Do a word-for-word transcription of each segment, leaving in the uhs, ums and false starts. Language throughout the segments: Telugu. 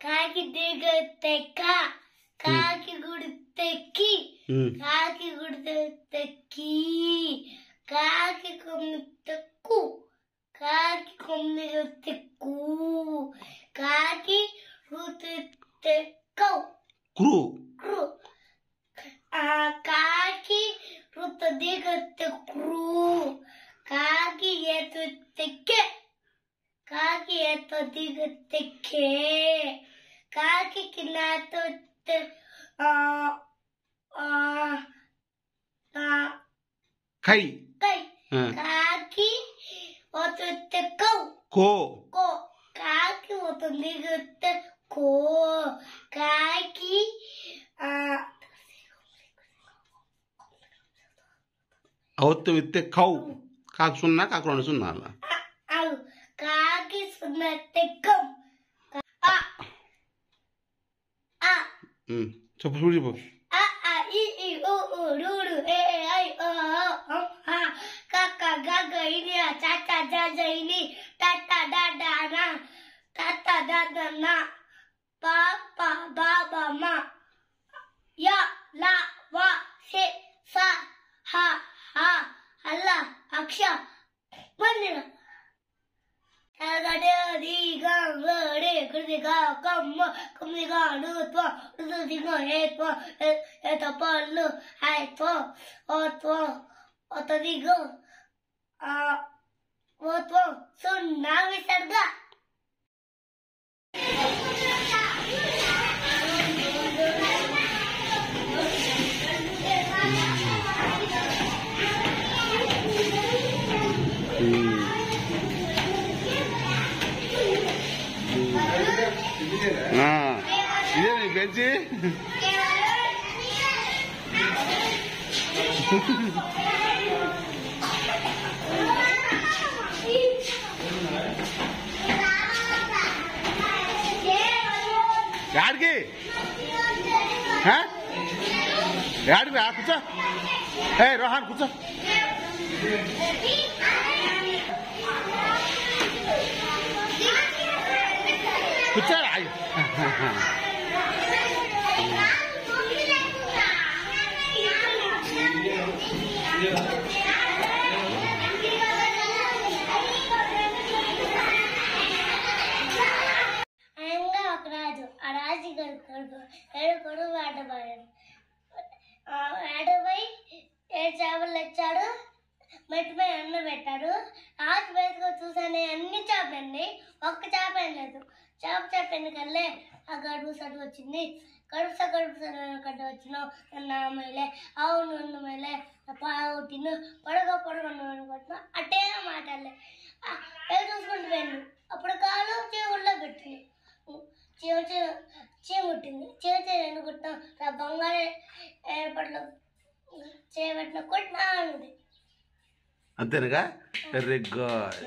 కాకి దిగితే కా కాకి గుడితే కి కాకి గుడితే కీ కాకి కొమ్మితే కు కాకి కొమ్మితే కూ కాకి రుతితే కౌ క్రూ క్రూ కాకి రుత దిగితే క్రూ కాకి ఎత్తుతే కే కాకి ఎత్తు దిగితే కే కాకి కింద కై కై కాకి ఒత్తుతే కౌ కో కో కాకి ఒత్తు దిగితే కో కాకి అవత్తు విత్తే కౌ కాకు సున్నా కాకు రెండు సున్నాల కాకి సున్నతే కం చెప్పు చూడు చెప్పు a a i i o o ru ru e e i o o ha ka ka ga ga ini cha cha ja ja ini ta ta da da na ta ta da da na pa pa ba ba ma ya la wa se sa ha ha alla aksha mandira Agade di ga gade kudi ga kam kumi ga lu to lu di ga e to e to pa lu hai to o to o to di ga a o to sun na visarga ఇదే నీ పెంచి యాడికి యాడికి రా కూర్చో ఏ రోహన్ కూర్చో కూర్చోరా రాజు ఆ రాజు కొడుకు ఏడు కొడుకు ఆడపోయాడు ఆడపోయి ఏడు చేపలు తెచ్చాడు మెట్టిపై అన్నం పెట్టాడు రాజు వేసుకొని చూసానే అన్ని చేపలండి ఒక్క చేప లేదు చేప చేప ఎందుకల్లే ఆ గడుపు సడు వచ్చింది గడుపు గడుపు సడు కట్ట వచ్చినావు నా మేలే అవును ఉన్న మేలే పావుటిను పొడగ పొడగ కొట్టిన అట్టే మాట్లాడలే ఏ చూసుకుంటూ వెళ్ళి అప్పుడు కాలు చీవుల్లో పెట్టింది చీవ చీమ కుట్టింది చీవ చీర ఎందుకు కుట్టాం నా బంగారు ఏర్పాట్లు చేయబట్టిన కొట్టినా ఉంది అంతేనగా very good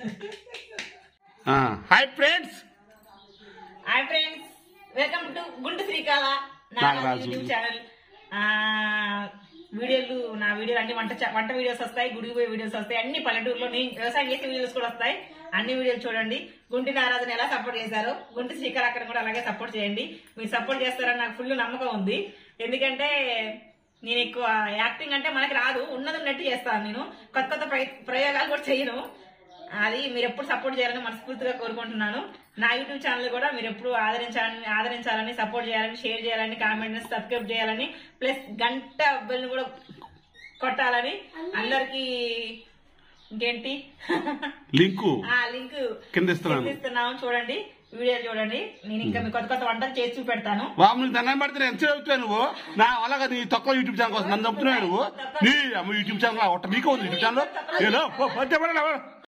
hi friends hi friends welcome to Guntu Srikala Nagaraju YouTube channel. వీడియోలు నా వీడియోలు అన్ని వంట వంట వీడియోస్ వస్తాయి, గుడికి పోయే వీడియోస్ వస్తాయి, అన్ని పల్లెటూరులో నేను వ్యవసాయం చేసే వీడియోస్ కూడా వస్తాయి. అన్ని వీడియోలు చూడండి. గుంటి నారాజుని ఎలా సపోర్ట్ చేశారో గుంటి శ్రీకాళ అక్కడ కూడా అలాగే సపోర్ట్ చేయండి. మీరు సపోర్ట్ చేస్తారని నాకు ఫుల్ నమ్మకం ఉంది. ఎందుకంటే నేను ఎక్కువ యాక్టింగ్ అంటే మనకి రాదు, ఉన్నది ఉన్నట్టు చేస్తాను. నేను కొత్త కొత్త ప్రయోగాలు కూడా చేయను. అది మీరు ఎప్పుడు సపోర్ట్ చేయాలని మనస్ఫూర్తిగా కోరుకుంటున్నాను. నా యూట్యూబ్ ఛానల్ కూడా మీరు ఎప్పుడు ఆదరించాలని ఆదరించాలని సపోర్ట్ చేయాలని, షేర్ చేయాలని, కామెంట్ సబ్స్క్రైబ్ చేయాలని, ప్లస్ గంట బెల్ కూడా కొట్టాలని అందరికి ఇంకేంటి లింకు లింక్ కింద ఇస్తున్నాము. చూడండి, వీడియో చూడండి. నేను ఇంకా మీ కొత్త కొత్త వంటలు చేసి చూపెడతాను. నీకు దండం పెడితే ఎంత చెబుతావు నువ్వు? నా అలాగా నీ తక్కువ యూట్యూబ్ ఛానల్ కోసం నన్ను చెప్తున్నావు నువ్వు. నీ యూట్యూబ్ ఛానల్ నీకు ఉంది యూట్యూబ్ ఛానల్.